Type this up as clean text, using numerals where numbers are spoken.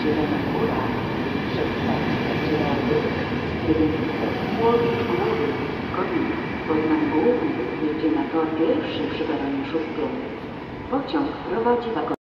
Zielona Góra przez stację Radek, kiedy Łowicz Góry, Konin, Poznań Główny jedzie na tor pierwszy przy peronie 6. Pociąg prowadzi wagon